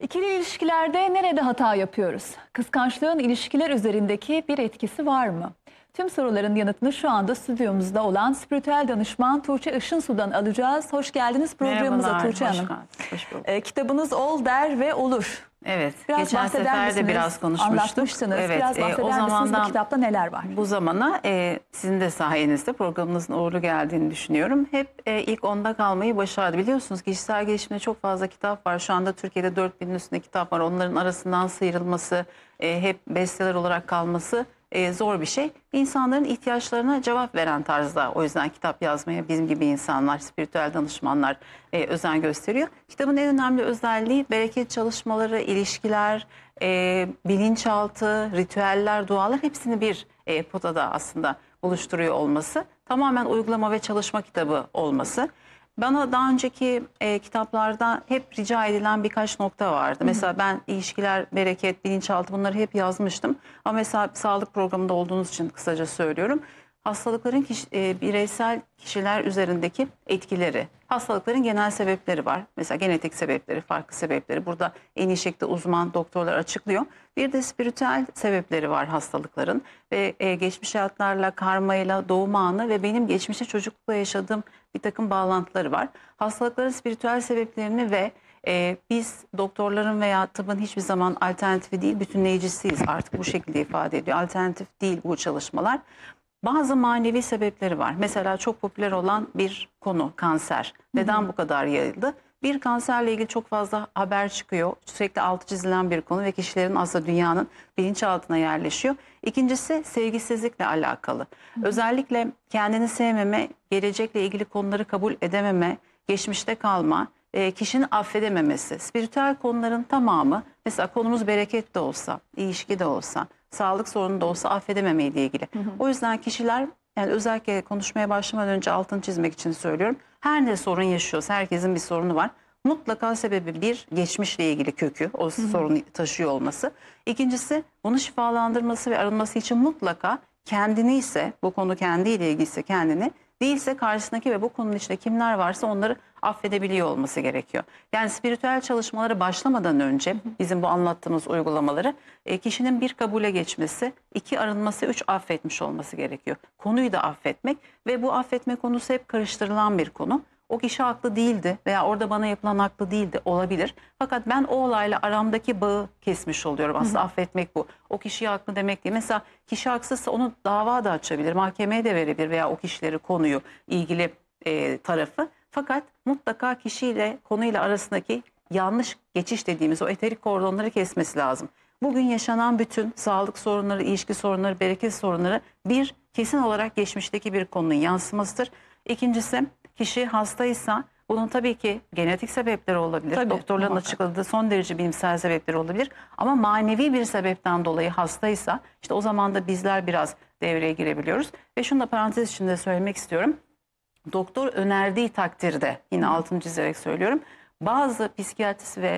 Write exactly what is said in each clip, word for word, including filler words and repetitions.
İkili ilişkilerde nerede hata yapıyoruz? Kıskançlığın ilişkiler üzerindeki bir etkisi var mı? Tüm soruların yanıtını şu anda stüdyomuzda olan spiritüel danışman Tuğçe Işınsu'dan alacağız. Hoş geldiniz programımıza Merhabalar, Tuğçe hoş Hanım. geldiniz, hoş bulduk. Ee, kitabınız Ol Der ve Olur. Evet, Biraz geçen sefer misiniz? de biraz konuşmuştuk. Anlatmıştınız. Evet, Biraz e, bahseder o misiniz zamandan bu kitapta neler var? bu zamana e, sizin de sayenizde programınızın uğurlu geldiğini düşünüyorum. Hep e, ilk onda kalmayı başardı. Biliyorsunuz kişisel gelişimde çok fazla kitap var. Şu anda Türkiye'de dört binin üstünde kitap var. Onların arasından sıyrılması, e, hep bestseller olarak kalması e, zor bir şey. İnsanların ihtiyaçlarına cevap veren tarzda. O yüzden kitap yazmaya bizim gibi insanlar, spiritüel danışmanlar e, özen gösteriyor. Kitabın en önemli özelliği bereket çalışmaları, ilişkiler, e, bilinçaltı, ritüeller, dualar hepsini bir e, potada aslında oluşturuyor olması. Tamamen uygulama ve çalışma kitabı olması. Bana daha önceki e, kitaplarda hep rica edilen birkaç nokta vardı. Hı hı. Mesela ben ilişkiler, bereket, bilinçaltı bunları hep yazmıştım. Ama mesela sağlık programında olduğunuz için kısaca söylüyorum. Hastalıkların kişi, e, bireysel kişiler üzerindeki etkileri, hastalıkların genel sebepleri var. Mesela genetik sebepleri, farklı sebepleri. Burada en iyi şekilde uzman doktorlar açıklıyor. Bir de spiritüel sebepleri var hastalıkların. Ve e, geçmiş hayatlarla, karmayla, doğum anı ve benim geçmişte çocuklukla yaşadığım bir takım bağlantıları var. Hastalıkların spiritüel sebeplerini ve e, biz doktorların veya tıbbın hiçbir zaman alternatifi değil, bütünleyicisiyiz artık bu şekilde ifade ediyor. Alternatif değil bu çalışmalar. Bazı manevi sebepleri var. Mesela çok popüler olan bir konu kanser. Neden hı hı. bu kadar yayıldı? Bir kanserle ilgili çok fazla haber çıkıyor. Sürekli altı çizilen bir konu ve kişilerin aslında dünyanın bilinçaltına yerleşiyor. İkincisi sevgisizlikle alakalı. Hı hı. Özellikle kendini sevmeme, gelecekle ilgili konuları kabul edememe, geçmişte kalma, kişinin affedememesi. Spiritüel konuların tamamı, mesela konumuz bereket de olsa, ilişki de olsa, sağlık sorunu da olsa affedememe ile ilgili. Hı hı. O yüzden kişiler, yani özellikle konuşmaya başlamadan önce altını çizmek için söylüyorum. Her ne sorun yaşıyorsa, herkesin bir sorunu var. Mutlaka sebebi bir, geçmişle ilgili kökü, o hı hı. sorunu taşıyor olması. İkincisi, bunu şifalandırması ve arınması için mutlaka kendini ise, bu konu kendiyle ilgiliyse kendini, değilse karşısındaki ve bu konunun içinde kimler varsa onları affedebiliyor olması gerekiyor. Yani spiritüel çalışmaları başlamadan önce bizim bu anlattığımız uygulamaları e, kişinin bir kabule geçmesi, iki arınması, üç affetmiş olması gerekiyor. Konuyu da affetmek ve bu affetme konusu hep karıştırılan bir konu. O kişi haklı değildi veya orada bana yapılan haklı değildi olabilir. Fakat ben o olayla aramdaki bağı kesmiş oluyorum. Aslında hı hı. affetmek bu. O kişiye haklı demek değil. Mesela kişi haksızsa onu dava da açabilir, mahkemeye de verebilir veya o kişileri, konuyu, ilgili e, tarafı. Fakat mutlaka kişiyle konuyla arasındaki yanlış geçiş dediğimiz o eterik kordonları kesmesi lazım. Bugün yaşanan bütün sağlık sorunları, ilişki sorunları, bereket sorunları bir, kesin olarak geçmişteki bir konunun yansımasıdır. İkincisi, kişi hastaysa bunun tabii ki genetik sebepleri olabilir. Tabii, doktorların muhakkak açıkladığı son derece bilimsel sebepleri olabilir. Ama manevi bir sebepten dolayı hastaysa işte o zaman da bizler biraz devreye girebiliyoruz. Ve şunu da parantez içinde söylemek istiyorum. Doktor önerdiği takdirde, yine altını çizerek söylüyorum, bazı psikiyatrist ve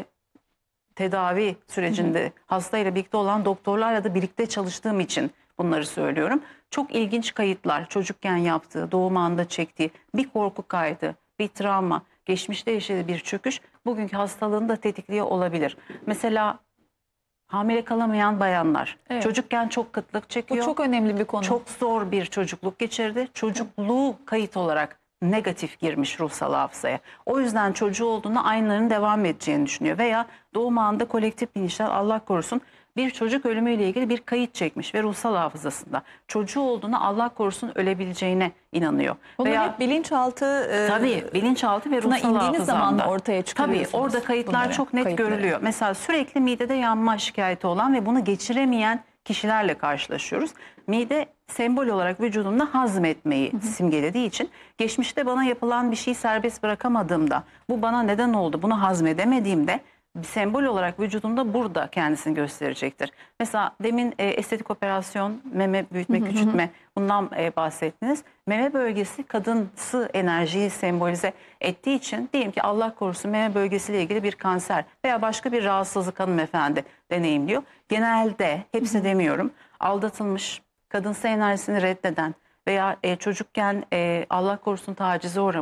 tedavi sürecinde hı hı. hastayla birlikte olan doktorlarla da birlikte çalıştığım için bunları söylüyorum. Çok ilginç kayıtlar, çocukken yaptığı, doğum anında çektiği bir korku kaydı, bir travma, geçmişte yaşadığı bir çöküş bugünkü hastalığını da tetikliyor olabilir. Mesela hamile kalamayan bayanlar, evet. çocukken çok kıtlık çekiyor. Bu çok önemli bir konu. Çok zor bir çocukluk geçirdi. Çocukluğu kayıt olarak negatif girmiş ruhsal hafızaya. O yüzden çocuğu olduğunda aynılarının devam edeceğini düşünüyor. Veya doğum anında kolektif bilinçler, Allah korusun, bir çocuk ölümüyle ilgili bir kayıt çekmiş ve ruhsal hafızasında çocuğu olduğuna, Allah korusun, ölebileceğine inanıyor. Bunu veya hep bilinçaltı e, tabii bilinçaltı ve ruhsal hafızanda. zaman ortaya çıkarıyorsunuz. Tabii orada kayıtlar bunları, çok net kayıtları. görülüyor. Mesela sürekli midede yanma şikayeti olan ve bunu geçiremeyen kişilerle karşılaşıyoruz. Mide sembol olarak vücudumda hazmetmeyi hı hı. simgelediği için geçmişte bana yapılan bir şeyi serbest bırakamadığımda, bu bana neden oldu, bunu hazmedemediğimde sembol olarak vücudumda burada kendisini gösterecektir. Mesela demin e, estetik operasyon, meme büyütme, hı hı. küçültme, bundan e, bahsettiniz. Meme bölgesi kadınsı enerjiyi sembolize ettiği için, diyelim ki Allah korusun meme bölgesiyle ilgili bir kanser veya başka bir rahatsızlık hanımefendi deneyimliyor. Genelde, hepsi hı hı. demiyorum, aldatılmış, kadınsı enerjisini reddeden veya e, çocukken e, Allah korusun tacize uğramış,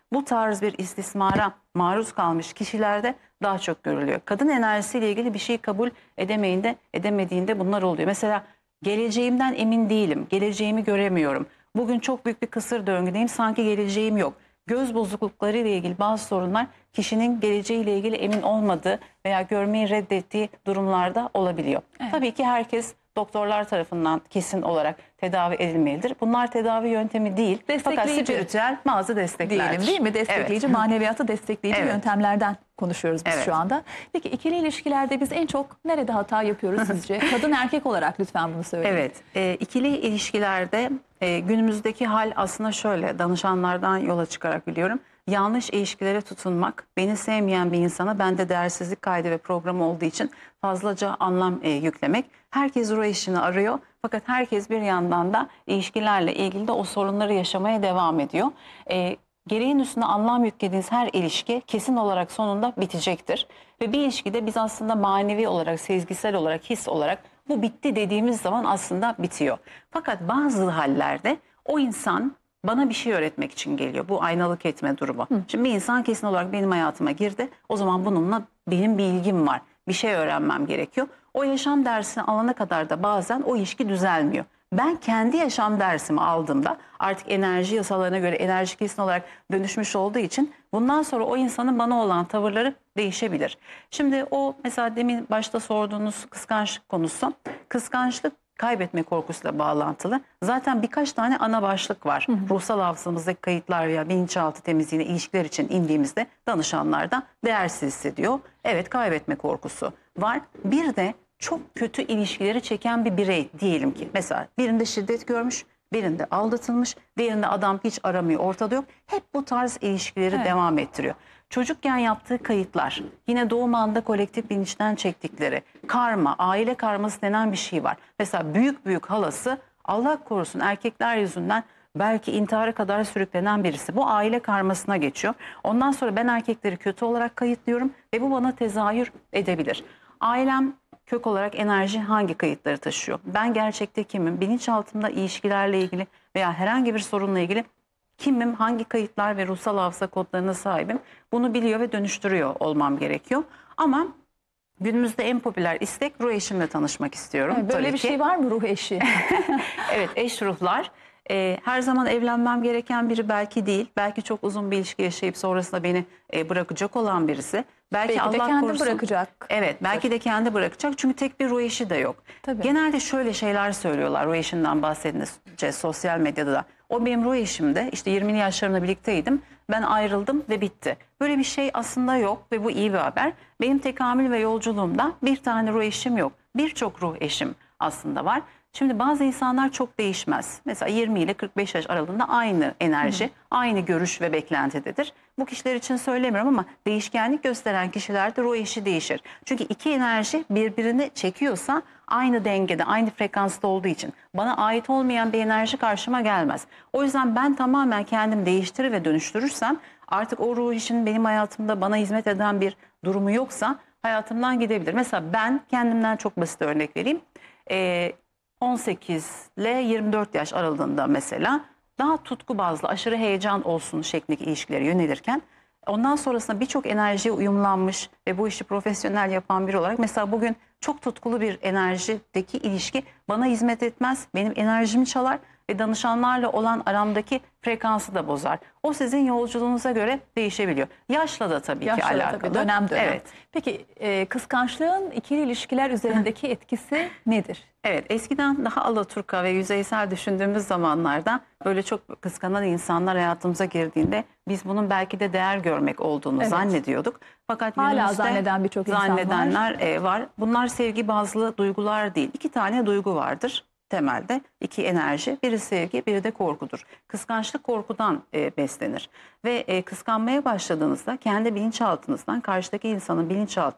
bu tarz bir istismara maruz kalmış kişilerde daha çok görülüyor. Kadın enerjisiyle ilgili bir şeyi kabul edemeyinde, edemediğinde bunlar oluyor. Mesela geleceğimden emin değilim, geleceğimi göremiyorum. Bugün çok büyük bir kısır döngüdeyim, sanki geleceğim yok. Göz bozuklukları ile ilgili bazı sorunlar kişinin geleceğiyle ilgili emin olmadığı veya görmeyi reddettiği durumlarda olabiliyor. Evet. Tabii ki herkes doktorlar tarafından kesin olarak tedavi edilmelidir. Bunlar tedavi yöntemi değil. Fakat Destekleyici. spiritüel bazı desteklerdir. Diyelim değil mi? Destekleyici, Evet. maneviyatı destekleyici Evet. yöntemlerden konuşuyoruz biz Evet. şu anda. Peki ikili ilişkilerde biz en çok nerede hata yapıyoruz sizce? Kadın erkek olarak lütfen bunu söyleyin. Evet, e, ikili ilişkilerde e, günümüzdeki hal aslında şöyle, danışanlardan yola çıkarak biliyorum. Yanlış ilişkilere tutunmak, beni sevmeyen bir insana bende değersizlik kaydı ve programı olduğu için fazlaca anlam e, yüklemek. Herkes ruh eşini arıyor, fakat herkes bir yandan da ilişkilerle ilgili de o sorunları yaşamaya devam ediyor. E, Gereğin üstüne anlam yüklediğiniz her ilişki kesin olarak sonunda bitecektir. Ve bir ilişkide biz aslında manevi olarak, sezgisel olarak, his olarak bu bitti dediğimiz zaman aslında bitiyor. Fakat bazı hallerde o insan bana bir şey öğretmek için geliyor. Bu aynalık etme durumu. Hı. Şimdi bir insan kesin olarak benim hayatıma girdi. O zaman bununla benim bir ilgim var. Bir şey öğrenmem gerekiyor. O yaşam dersini alana kadar da bazen o ilişki düzelmiyor. Ben kendi yaşam dersimi aldığımda artık enerji yasalarına göre enerji kesin olarak dönüşmüş olduğu için bundan sonra o insanın bana olan tavırları değişebilir. Şimdi o mesela demin başta sorduğunuz kıskançlık konusu, kıskançlık kaybetme korkusuyla bağlantılı. Zaten birkaç tane ana başlık var. Hı hı. Ruhsal hafızamızdaki kayıtlar veya bilinçaltı temizliğine ilişkiler için indiğimizde danışanlardan değersiz hissediyor. Evet, kaybetme korkusu var. Bir de çok kötü ilişkileri çeken bir birey diyelim ki. Mesela birinde şiddet görmüş, birinde aldatılmış, diğerinde adam hiç aramıyor, ortada yok. Hep bu tarz ilişkileri Evet. devam ettiriyor. Çocukken yaptığı kayıtlar, yine doğum anında kolektif bilinçten çektikleri, karma, aile karması denen bir şey var. Mesela büyük büyük halası, Allah korusun, erkekler yüzünden belki intihara kadar sürüklenen birisi. Bu aile karmasına geçiyor. Ondan sonra ben erkekleri kötü olarak kayıtlıyorum ve bu bana tezahür edebilir. Ailem kök olarak enerji hangi kayıtları taşıyor? Ben gerçekte kimim? Bilinçaltımda ilişkilerle ilgili veya herhangi bir sorunla ilgili kimim? Hangi kayıtlar ve ruhsal hafıza kodlarına sahibim? Bunu biliyor ve dönüştürüyor olmam gerekiyor. Ama günümüzde en popüler istek ruh eşimle tanışmak istiyorum. Evet, böyle Tabii bir ki. şey var mı, ruh eşi? Evet, eş ruhlar. Ee, her zaman evlenmem gereken biri belki değil. Belki çok uzun bir ilişki yaşayıp sonrasında beni e, bırakacak olan birisi. Belki, Belki de Allah kendi korusun, bırakacak. Evet, belki de kendi bırakacak. Çünkü tek bir ruh eşi de yok. Tabii. Genelde şöyle şeyler söylüyorlar ruh eşinden bahsedince sosyal medyada da. O benim ruh eşimde, işte yirmili yaşlarımda birlikteydim. Ben ayrıldım ve bitti. Böyle bir şey aslında yok ve bu iyi bir haber. Benim tekamül ve yolculuğumda bir tane ruh eşim yok. Birçok ruh eşim aslında var. Şimdi bazı insanlar çok değişmez. Mesela yirmi ile kırk beş yaş aralığında aynı enerji, hı hı. aynı görüş ve beklentidedir. Bu kişiler için söylemiyorum ama değişkenlik gösteren kişilerde ruh eşi değişir. Çünkü iki enerji birbirini çekiyorsa aynı dengede, aynı frekansta olduğu için bana ait olmayan bir enerji karşıma gelmez. O yüzden ben tamamen kendimi değiştirir ve dönüştürürsem artık o ruh eşinin benim hayatımda bana hizmet eden bir durumu yoksa hayatımdan gidebilir. Mesela ben kendimden çok basit örnek vereyim. Ee, on sekiz ile yirmi dört yaş aralığında mesela daha tutku bazlı, aşırı heyecan olsun şeklindeki ilişkilere yönelirken ondan sonrasında birçok enerjiye uyumlanmış ve bu işi profesyonel yapan biri olarak mesela bugün çok tutkulu bir enerjideki ilişki bana hizmet etmez, benim enerjimi çalar ve danışanlarla olan aramdaki frekansı da bozar. O sizin yolculuğunuza göre değişebiliyor. Yaşla da tabii Yaşla ki da alakalı. tabii, dönem dönem. Evet. Peki e, kıskançlığın ikili ilişkiler üzerindeki etkisi nedir? Evet, eskiden daha alaturka ve yüzeysel düşündüğümüz zamanlarda böyle çok kıskanan insanlar hayatımıza girdiğinde biz bunun belki de değer görmek olduğunu Evet. zannediyorduk. Fakat Hala günümüzde zanneden birçok insan var. zannedenler e, var. Bunlar sevgi bazlı duygular değil. İki tane duygu vardır temelde. İki enerji. Biri sevgi, biri de korkudur. Kıskançlık korkudan e, beslenir. Ve e, kıskanmaya başladığınızda kendi bilinçaltınızdan karşıdaki insanın bilinçaltına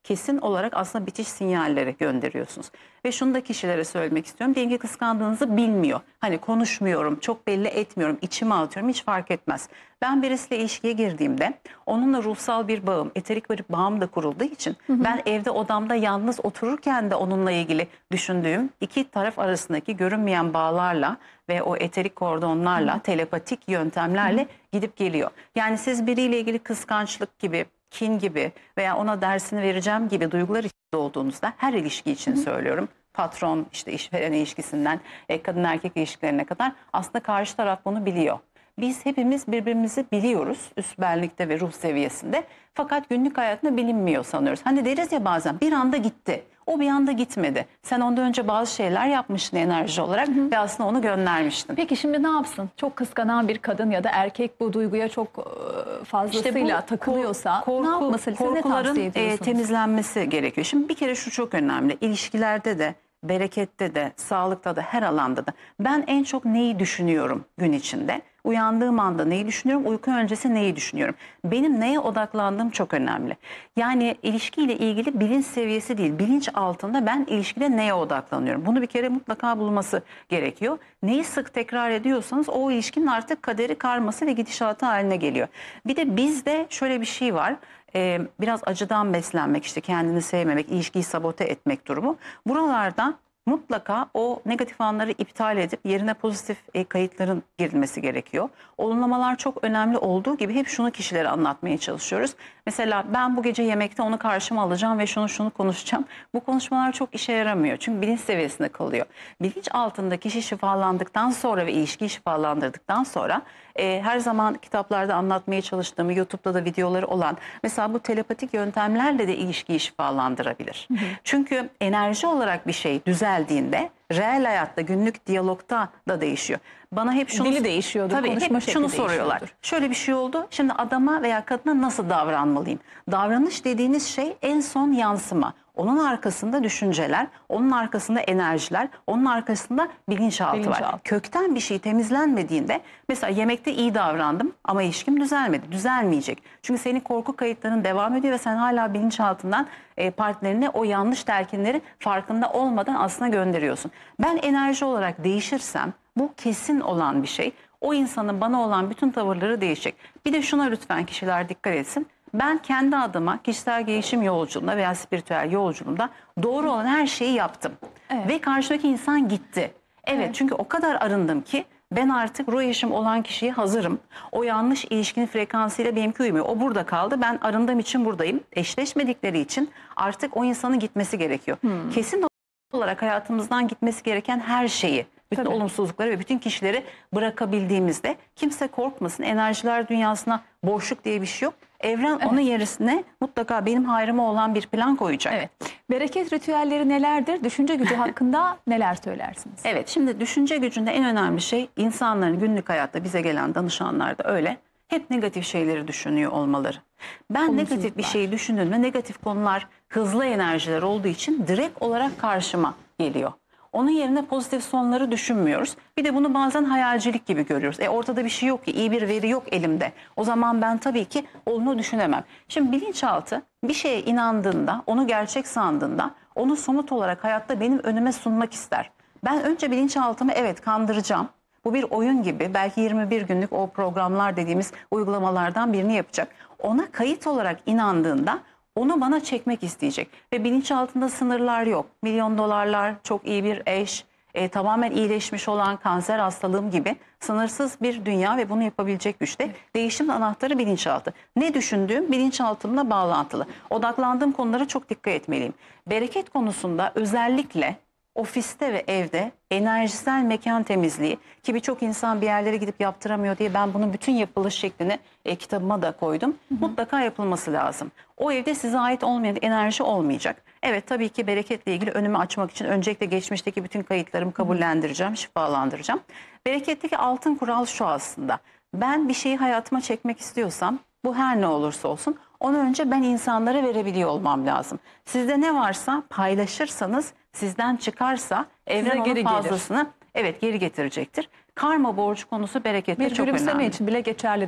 kesin olarak aslında bitiş sinyalleri gönderiyorsunuz. Ve şunu da kişilere söylemek istiyorum. Diyelim ki kıskandığınızı bilmiyor. Hani konuşmuyorum, çok belli etmiyorum, içime atıyorum, hiç fark etmez. Ben birisiyle ilişkiye girdiğimde onunla ruhsal bir bağım, eterik bir bağım da kurulduğu için hı hı. ben evde odamda yalnız otururken de onunla ilgili düşündüğüm iki taraf arasındaki görünmeyen bağlarla ve o eterik kordonlarla, hı hı. telepatik yöntemlerle hı hı. gidip geliyor. Yani siz biriyle ilgili kıskançlık gibi, kin gibi veya ona dersini vereceğim gibi duygular içinde olduğunuzda, her ilişki için hı hı. söylüyorum. Patron, işte işveren ilişkisinden kadın erkek ilişkilerine kadar aslında karşı taraf bunu biliyor. Biz hepimiz birbirimizi biliyoruz üst benlikte ve ruh seviyesinde. Fakat günlük hayatında bilinmiyor sanıyoruz. Hani deriz ya bazen, bir anda gitti. O bir anda gitmedi. Sen ondan önce bazı şeyler yapmıştın enerji olarak, hı hı. ve aslında onu göndermiştin. Peki şimdi ne yapsın? Çok kıskanan bir kadın ya da erkek bu duyguya çok fazlasıyla işte takılıyorsa korku, ne yapması? Siz ne tavsiye ediyorsunuz? E, temizlenmesi gerekiyor. Şimdi bir kere şu çok önemli. İlişkilerde de, berekette de, sağlıkta da, her alanda da. Ben en çok neyi düşünüyorum gün içinde? Uyandığım anda neyi düşünüyorum? Uyku öncesi neyi düşünüyorum? Benim neye odaklandığım çok önemli. Yani ilişkiyle ilgili bilinç seviyesi değil, bilinç altında ben ilişkide neye odaklanıyorum? Bunu bir kere mutlaka bulması gerekiyor. Neyi sık tekrar ediyorsanız o ilişkinin artık kaderi, karması ve gidişatı haline geliyor. Bir de bizde şöyle bir şey var. Ee, biraz acıdan beslenmek, işte kendini sevmemek, ilişkiyi sabote etmek durumu. Buralardan mutlaka o negatif anları iptal edip yerine pozitif e, kayıtların girilmesi gerekiyor. Olumlamalar çok önemli olduğu gibi hep şunu kişilere anlatmaya çalışıyoruz. Mesela ben bu gece yemekte onu karşıma alacağım ve şunu şunu konuşacağım. Bu konuşmalar çok işe yaramıyor. Çünkü bilinç seviyesinde kalıyor. Bilinç altında kişi şifalandıktan sonra ve ilişkiyi şifalandırdıktan sonra e, her zaman kitaplarda anlatmaya çalıştığım, YouTube'da da videoları olan mesela bu telepatik yöntemlerle de ilişkiyi şifalandırabilir. Hı hı. Çünkü enerji olarak bir şey düzeldiğinde reel hayatta, günlük diyalogta da değişiyor. Bana hep şunu dili değişiyordur, tabii, konuşma hep şekli şunu soruyorlar. Şöyle bir şey oldu. Şimdi adama veya kadına nasıl davranmalıyım? Davranış dediğiniz şey en son yansıma. Onun arkasında düşünceler, onun arkasında enerjiler, onun arkasında bilinçaltı, bilinçaltı var. Kökten bir şey temizlenmediğinde, mesela yemekte iyi davrandım ama ilişkim düzelmedi. Düzelmeyecek. Çünkü senin korku kayıtların devam ediyor ve sen hala bilinçaltından e, partnerine o yanlış telkinleri farkında olmadan aslında gönderiyorsun. Ben enerji olarak değişirsem, bu kesin olan bir şey. O insanın bana olan bütün tavırları değişecek. Bir de şuna lütfen kişiler dikkat etsin. Ben kendi adıma kişisel gelişim yolculuğunda veya spiritüel yolculuğumda doğru olan her şeyi yaptım. Evet. Ve karşıdaki insan gitti. Evet, evet, çünkü o kadar arındım ki ben artık ruh eşim olan kişiye hazırım. O yanlış ilişkinin frekansıyla benimki uymuyor. O burada kaldı. Ben arındığım için buradayım. Eşleşmedikleri için artık o insanın gitmesi gerekiyor. Hmm. Kesin olarak hayatımızdan gitmesi gereken her şeyi, bütün Tabii. olumsuzlukları ve bütün kişileri bırakabildiğimizde kimse korkmasın. Enerjiler dünyasına boşluk diye bir şey yok. Evren evet. onun yerine mutlaka benim hayrıma olan bir plan koyacak. Evet. Bereket ritüelleri nelerdir? Düşünce gücü hakkında neler söylersiniz? Evet, şimdi düşünce gücünde en önemli şey insanların günlük hayatta bize gelen danışanlarda öyle hep negatif şeyleri düşünüyor olmaları. Ben negatif bir şeyi düşündüğümde negatif konular hızlı enerjiler olduğu için direkt olarak karşıma geliyor. Onun yerine pozitif sonları düşünmüyoruz. Bir de bunu bazen hayalcilik gibi görüyoruz. E ortada bir şey yok ki, iyi bir veri yok elimde. O zaman ben tabii ki onu düşünemem. Şimdi bilinçaltı bir şeye inandığında, onu gerçek sandığında, onu somut olarak hayatta benim önüme sunmak ister. Ben önce bilinçaltımı evet kandıracağım. Bu bir oyun gibi, belki yirmi bir günlük o programlar dediğimiz uygulamalardan birini yapacak. Ona kayıt olarak inandığında onu bana çekmek isteyecek. Ve bilinçaltında sınırlar yok. Milyon dolarlar, çok iyi bir eş, e, tamamen iyileşmiş olan kanser hastalığım gibi sınırsız bir dünya ve bunu yapabilecek güçte. Evet. Değişimin anahtarı bilinçaltı. Ne düşündüğüm bilinçaltımla bağlantılı. Odaklandığım konulara çok dikkat etmeliyim. Bereket konusunda özellikle ofiste ve evde enerjisel mekan temizliği, ki birçok insan bir yerlere gidip yaptıramıyor diye ben bunun bütün yapılış şeklini e, kitabıma da koydum. Hı hı. Mutlaka yapılması lazım. O evde size ait olmayan enerji olmayacak. Evet, tabii ki bereketle ilgili önümü açmak için öncelikle geçmişteki bütün kayıtlarımı kabullendireceğim, şifalandıracağım. Bereketteki altın kural şu aslında. Ben bir şeyi hayatıma çekmek istiyorsam, bu her ne olursa olsun, onu önce ben insanlara verebiliyor olmam lazım. Sizde ne varsa paylaşırsanız, sizden çıkarsa evren onun fazlasını evet geri getirecektir. Karma borcu konusu berekette çok önemli. Bir gülümseme için bile geçerlidir bu.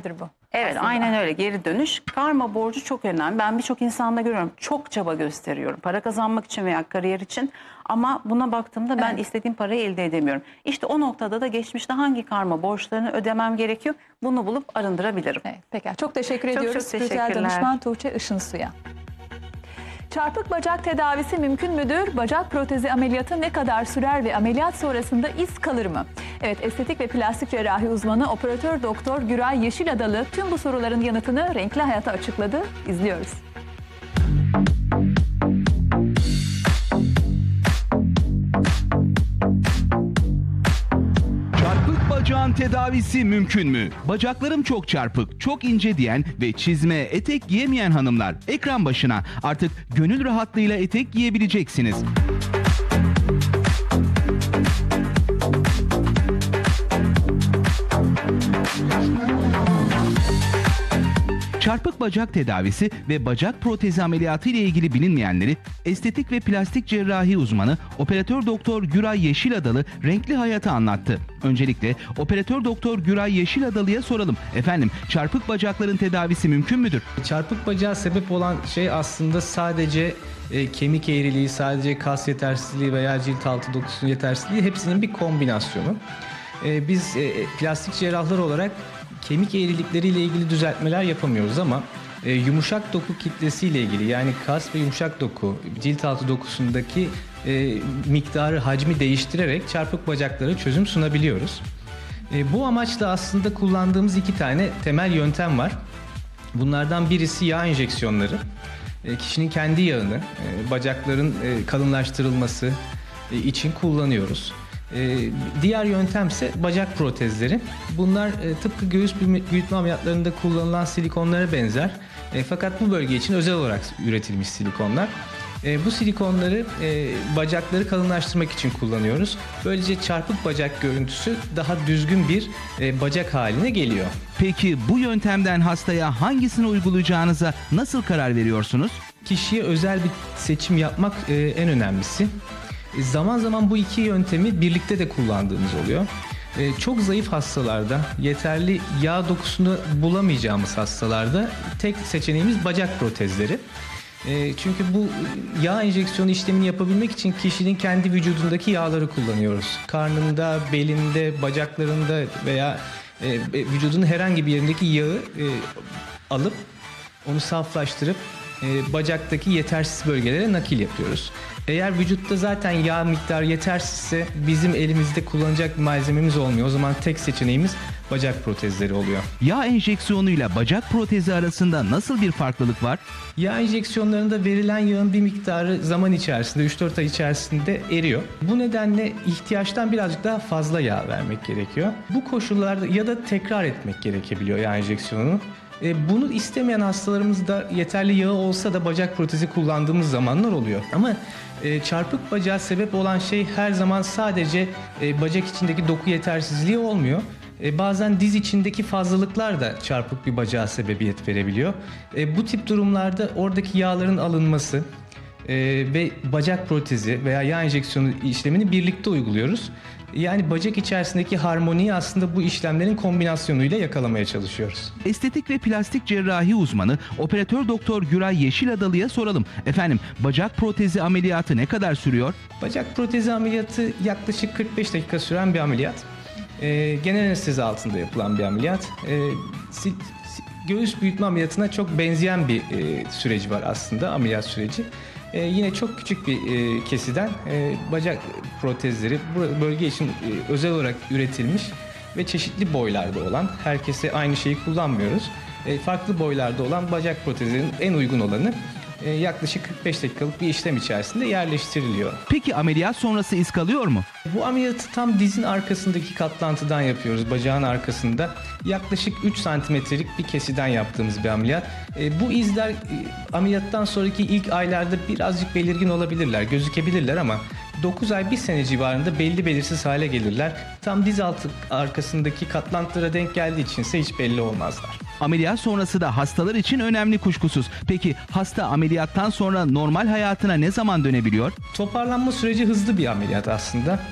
Evet, aslında. aynen öyle, geri dönüş. Karma borcu çok önemli. Ben birçok insanda görüyorum. Çok çaba gösteriyorum. Para kazanmak için veya kariyer için. Ama buna baktığımda ben Evet. istediğim parayı elde edemiyorum. İşte o noktada da geçmişte hangi karma borçlarını ödemem gerekiyor? Bunu bulup arındırabilirim. Evet, peki. Çok teşekkür Çok ediyoruz çok spiritüel teşekkürler. danışman Tuğçe Işınsu'ya. Çarpık bacak tedavisi mümkün müdür? Bacak protezi ameliyatı ne kadar sürer ve ameliyat sonrasında iz kalır mı? Evet, estetik ve plastik cerrahi uzmanı operatör doktor Güray Yeşiladalı tüm bu soruların yanıtını Renkli Hayat'a açıkladı. İzliyoruz. Çarpık bacağın tedavisi mümkün mü? Bacaklarım çok çarpık, çok ince diyen ve çizme, etek giyemeyen hanımlar ekran başına. Artık gönül rahatlığıyla etek giyebileceksiniz. Çarpık bacak tedavisi ve bacak protezi ameliyatı ile ilgili bilinmeyenleri estetik ve plastik cerrahi uzmanı operatör doktor Güray Yeşiladalı Renkli Hayat'a anlattı. Öncelikle operatör doktor Güray Yeşiladalı'ya soralım. Efendim, çarpık bacakların tedavisi mümkün müdür? Çarpık bacağa sebep olan şey aslında sadece e, kemik eğriliği, sadece kas yetersizliği veya cilt altı dokusunun yetersizliği, hepsinin bir kombinasyonu. E, biz e, plastik cerrahlar olarak kemik eğrilikleriyle ilgili düzeltmeler yapamıyoruz ama e, yumuşak doku kitlesiyle ilgili, yani kas ve yumuşak doku, cilt altı dokusundaki e, miktarı, hacmi değiştirerek çarpık bacaklara çözüm sunabiliyoruz. E, bu amaçla aslında kullandığımız iki tane temel yöntem var. Bunlardan birisi yağ enjeksiyonları. E, kişinin kendi yağını e, bacakların e, kalınlaştırılması e, için kullanıyoruz. E, diğer yöntemse bacak protezleri. Bunlar e, tıpkı göğüs büyütme ameliyatlarında kullanılan silikonlara benzer. E, fakat bu bölge için özel olarak üretilmiş silikonlar. E, bu silikonları e, bacakları kalınlaştırmak için kullanıyoruz. Böylece çarpık bacak görüntüsü daha düzgün bir e, bacak haline geliyor. Peki bu yöntemden hastaya hangisini uygulayacağınıza nasıl karar veriyorsunuz? Kişiye özel bir seçim yapmak e, en önemlisi. E, zaman zaman bu iki yöntemi birlikte de kullandığımız oluyor. E, çok zayıf hastalarda, yeterli yağ dokusunu bulamayacağımız hastalarda tek seçeneğimiz bacak protezleri. E, çünkü bu yağ enjeksiyonu işlemini yapabilmek için kişinin kendi vücudundaki yağları kullanıyoruz. Karnında, belinde, bacaklarında veya e, vücudun herhangi bir yerindeki yağı e, alıp onu saflaştırıp e, bacaktaki yetersiz bölgelere nakil yapıyoruz. Eğer vücutta zaten yağ miktarı yetersizse bizim elimizde kullanacak bir malzememiz olmuyor. O zaman tek seçeneğimiz bacak protezleri oluyor. Yağ enjeksiyonuyla bacak protezi arasında nasıl bir farklılık var? Yağ enjeksiyonlarında verilen yağın bir miktarı zaman içerisinde, üç dört ay içerisinde eriyor. Bu nedenle ihtiyaçtan birazcık daha fazla yağ vermek gerekiyor. Bu koşullarda ya da tekrar etmek gerekebiliyor yağ enjeksiyonunu. E, bunu istemeyen hastalarımızda yeterli yağı olsa da bacak protezi kullandığımız zamanlar oluyor. Ama e, çarpık bacağa sebep olan şey her zaman sadece e, bacak içindeki doku yetersizliği olmuyor. E, bazen diz içindeki fazlalıklar da çarpık bir bacağa sebebiyet verebiliyor. E, bu tip durumlarda oradaki yağların alınması e, ve bacak protezi veya yağ enjeksiyonu işlemini birlikte uyguluyoruz. Yani bacak içerisindeki harmoniyi aslında bu işlemlerin kombinasyonuyla yakalamaya çalışıyoruz. Estetik ve plastik cerrahi uzmanı operatör doktor Güray Yeşiladalı'ya soralım. Efendim, bacak protezi ameliyatı ne kadar sürüyor? Bacak protezi ameliyatı yaklaşık kırk beş dakika süren bir ameliyat. Ee, genel anestezi altında yapılan bir ameliyat. Ee, si, si, göğüs büyütme ameliyatına çok benzeyen bir e, süreci var aslında, ameliyat süreci. Ee, yine çok küçük bir e, kesiden e, bacak protezleri bu bölge için e, özel olarak üretilmiş ve çeşitli boylarda olan, herkese aynı şeyi kullanmıyoruz. E, farklı boylarda olan bacak protezlerinin en uygun olanı e, yaklaşık kırk beş dakikalık bir işlem içerisinde yerleştiriliyor. Peki ameliyat sonrası iz kalıyor mu? Bu ameliyatı tam dizin arkasındaki katlantıdan yapıyoruz, bacağın arkasında. Yaklaşık üç santimetrelik bir kesiden yaptığımız bir ameliyat. E, bu izler e, ameliyattan sonraki ilk aylarda birazcık belirgin olabilirler, gözükebilirler ama dokuz ay bir sene civarında belli belirsiz hale gelirler. Tam diz altı arkasındaki katlantılara denk geldiği içinse hiç belli olmazlar. Ameliyat sonrası da hastalar için önemli kuşkusuz. Peki hasta ameliyattan sonra normal hayatına ne zaman dönebiliyor? Toparlanma süreci hızlı bir ameliyat aslında.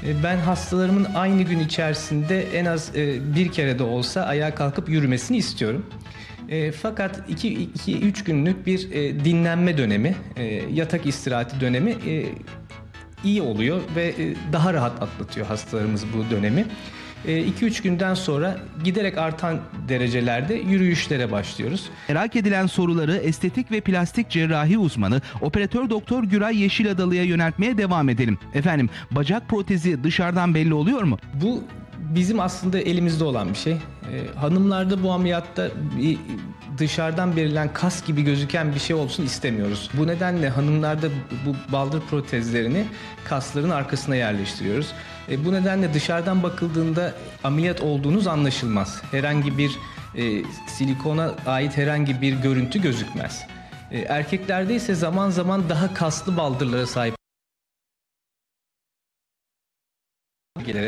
E, Ben hastalarımın aynı gün içerisinde en az e, bir kere de olsa ayağa kalkıp yürümesini istiyorum. E, fakat iki üç günlük bir e, dinlenme dönemi, e, yatak istirahati dönemi e, iyi oluyor ve e, daha rahat atlatıyor hastalarımız bu dönemi. iki üç günden sonra giderek artan derecelerde yürüyüşlere başlıyoruz. Merak edilen soruları estetik ve plastik cerrahi uzmanı operatör doktor Güray Yeşiladalı'ya yöneltmeye devam edelim. Efendim, bacak protezi dışarıdan belli oluyor mu? Bu bizim aslında elimizde olan bir şey. Ee, hanımlarda bu ameliyatta bir dışarıdan verilen kas gibi gözüken bir şey olsun istemiyoruz. Bu nedenle hanımlarda bu baldır protezlerini kasların arkasına yerleştiriyoruz. E, bu nedenle dışarıdan bakıldığında ameliyat olduğunuz anlaşılmaz. Herhangi bir e, silikona ait herhangi bir görüntü gözükmez. E, erkeklerde ise zaman zaman daha kaslı baldırlara sahip gelerek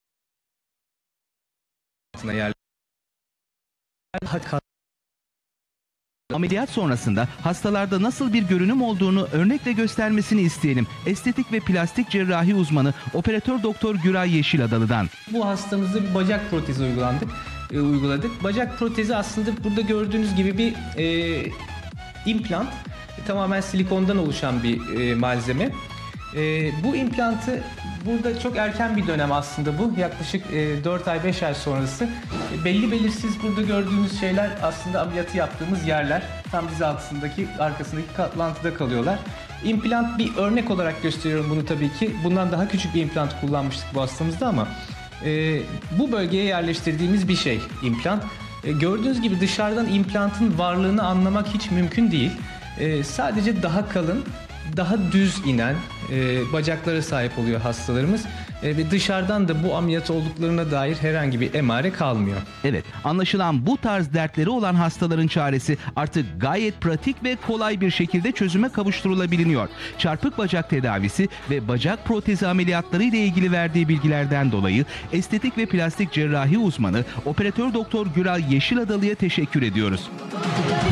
yer daha kas Ameliyat sonrasında hastalarda nasıl bir görünüm olduğunu örnekle göstermesini isteyelim. Estetik ve plastik cerrahi uzmanı operatör doktor Güray Yeşiladalı'dan. Bu hastamızda bir bacak protezi uygulandık, e, uyguladık. Bacak protezi aslında burada gördüğünüz gibi bir e, implant. E, tamamen silikondan oluşan bir e, malzeme. E, bu implantı burada çok erken bir dönem aslında bu. Yaklaşık e, dört ay beş ay sonrası. E, belli belirsiz burada gördüğünüz şeyler aslında ameliyatı yaptığımız yerler. Tam diz altındaki, arkasındaki katlantıda kalıyorlar. İmplant bir örnek olarak gösteriyorum bunu tabii ki. Bundan daha küçük bir implant kullanmıştık bu hastamızda ama e, bu bölgeye yerleştirdiğimiz bir şey implant. E, gördüğünüz gibi dışarıdan implantın varlığını anlamak hiç mümkün değil. E, sadece daha kalın, daha düz inen e, bacaklara sahip oluyor hastalarımız e, ve dışarıdan da bu ameliyat olduklarına dair herhangi bir emare kalmıyor. Evet, anlaşılan bu tarz dertleri olan hastaların çaresi artık gayet pratik ve kolay bir şekilde çözüme kavuşturulabiliyor. Çarpık bacak tedavisi ve bacak protezi ameliyatları ile ilgili verdiği bilgilerden dolayı estetik ve plastik cerrahi uzmanı operatör doktor Güray Yeşiladalı'ya teşekkür ediyoruz.